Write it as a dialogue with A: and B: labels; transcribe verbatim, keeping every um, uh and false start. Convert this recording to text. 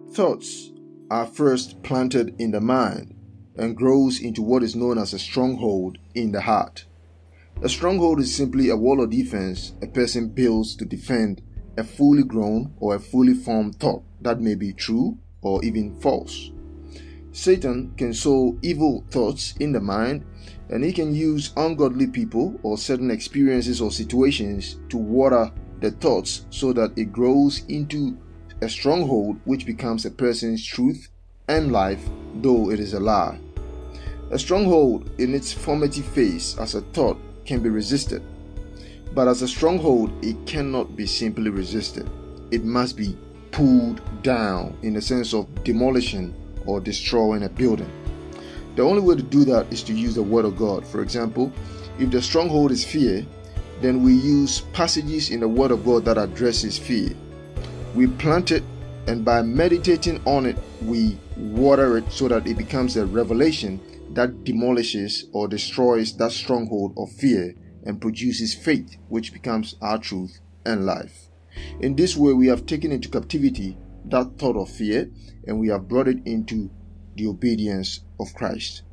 A: Thoughts are first planted in the mind and grows into what is known as a stronghold in the heart. A stronghold is simply a wall of defense a person builds to defend a fully grown or a fully formed thought that may be true or even false. Satan can sow evil thoughts in the mind, and he can use ungodly people or certain experiences or situations to water the thoughts so that it grows into a stronghold which becomes a person's truth and life, though it is a lie. A stronghold in its formative phase as a thought can be resisted, but as a stronghold it cannot be simply resisted. It must be pulled down in the sense of demolishing or destroying a building. The only way to do that is to use the word of God. For example, if the stronghold is fear, then we use passages in the word of God that addresses fear. We plant it, and by meditating on it, we water it so that it becomes a revelation that demolishes or destroys that stronghold of fear and produces faith, which becomes our truth and life. In this way, we have taken into captivity that thought of fear, and we have brought it into the obedience of Christ.